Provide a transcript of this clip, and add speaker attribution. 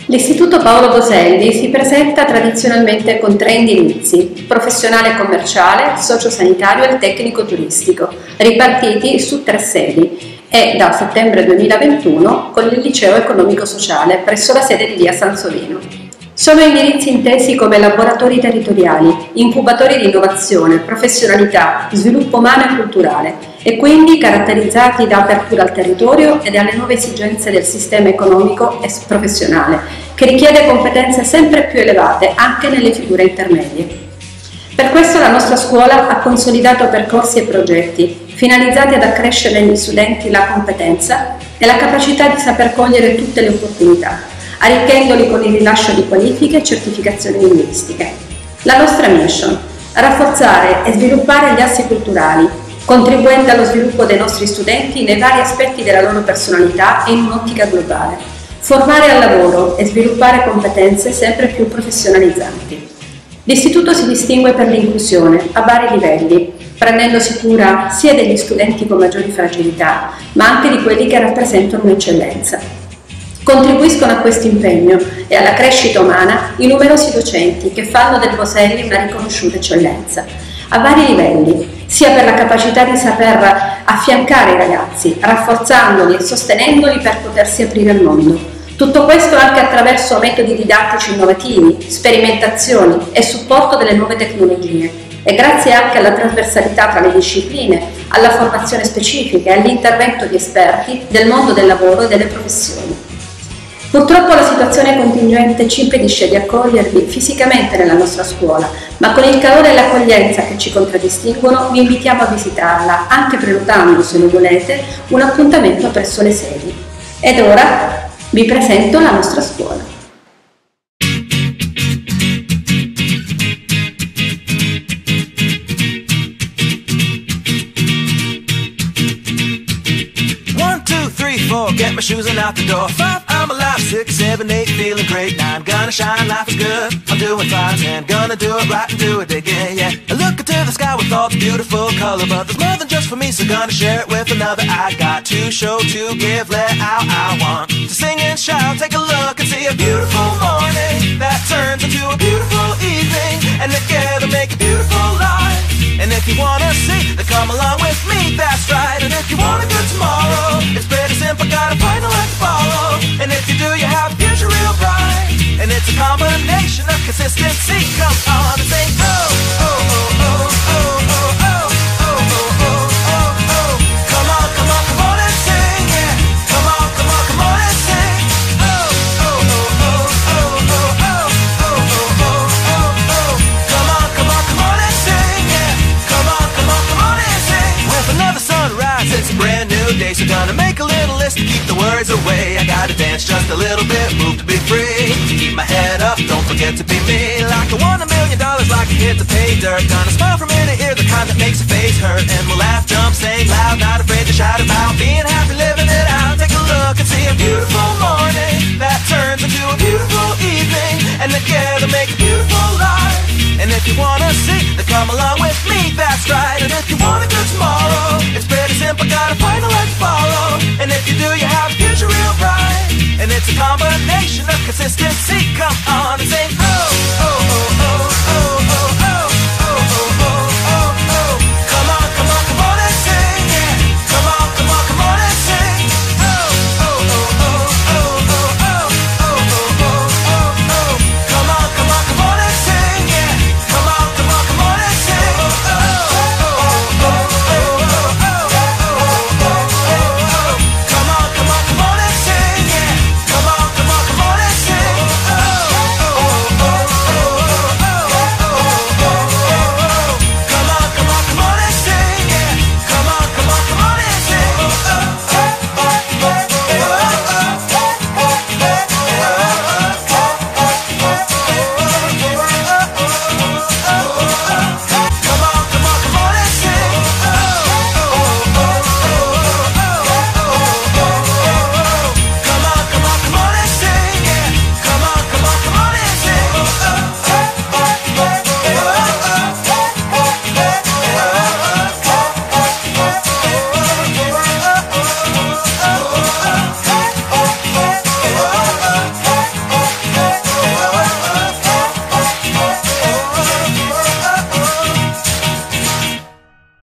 Speaker 1: L'Istituto Paolo Boselli si presenta tradizionalmente con 3 indirizzi: professionale e commerciale, sociosanitario e tecnico turistico, ripartiti su 3 sedi, e da settembre 2021 con il liceo economico-sociale presso la sede di via Sansovino. Sono indirizzi intesi come laboratori territoriali, incubatori di innovazione, professionalità, sviluppo umano e culturale, e quindi caratterizzati da apertura al territorio e dalle nuove esigenze del sistema economico e professionale, che richiede competenze sempre più elevate anche nelle figure intermedie. Per questo la nostra scuola ha consolidato percorsi e progetti finalizzati ad accrescere negli studenti la competenza e la capacità di saper cogliere tutte le opportunità, arricchendoli con il rilascio di qualifiche e certificazioni linguistiche. La nostra mission: rafforzare e sviluppare gli assi culturali, contribuendo allo sviluppo dei nostri studenti nei vari aspetti della loro personalità e in un'ottica globale, formare al lavoro e sviluppare competenze sempre più professionalizzanti. L'Istituto si distingue per l'inclusione a vari livelli, prendendosi cura sia degli studenti con maggiori fragilità, ma anche di quelli che rappresentano un'eccellenza. Contribuiscono a questo impegno e alla crescita umana i numerosi docenti che fanno del Boselli una riconosciuta eccellenza, a vari livelli, sia per la capacità di saper affiancare i ragazzi, rafforzandoli e sostenendoli per potersi aprire al mondo. Tutto questo anche attraverso metodi didattici innovativi, sperimentazioni e supporto delle nuove tecnologie, e grazie anche alla trasversalità tra le discipline, alla formazione specifica e all'intervento di esperti del mondo del lavoro e delle professioni. Purtroppo la situazione contingente ci impedisce di accogliervi fisicamente nella nostra scuola, ma con il calore e l'accoglienza che ci contraddistinguono vi invitiamo a visitarla, anche prenotando, se lo volete, un appuntamento presso le sedi. Ed ora vi presento la nostra scuola.
Speaker 2: Get my shoes and out the door. 5, I'm alive. 6, 7, 8, feeling great. 9, gonna shine, life is good. I'm doing 5, 10, gonna do it right and do it again, yeah. I look into the sky with all the beautiful color, but there's more than just for me, so gonna share it with another. I got to show, to give, let out. I want to sing and shout. Take a look and see a beautiful morning that turns into a beautiful evening, and together make a beautiful life. And if you wanna see, then come along with me, that's right. And if you want a good tomorrow, it's pretty simple, gotta find a light to follow. And if you do, you have a future real bright. And it's a combination of consistency. Come on and sing, oh, oh, oh, oh, oh, oh, oh, oh, oh, oh, oh, oh. Come on, come on, come on and sing, yeah. Come on, come on, come on and sing. Oh, oh, oh, oh, oh, oh, oh, oh, oh, oh, oh, oh. Come on, come on, come on and sing, yeah. Come on, come on, come on and sing. With another sunrise, it's a brand new day, so gonna make a little list to keep the words away. I gotta dance just a little bit, move to be free. Keep my head up, don't forget to be me. Like I won $1 million, like I hit the pay dirt. Gonna smile from ear to ear, the kind that makes a face hurt. And we'll laugh, jump, sing loud, not afraid to shout about being happy, living it out. Take a look and see a beautiful morning that turns into a beautiful evening, and together make a beautiful life. And if you wanna see, then come along with me, that's right. And if you want a good tomorrow, it's pretty simple, gotta find a light to follow. And if you do, you have a future real bright. And it's a combination of consistency, come on.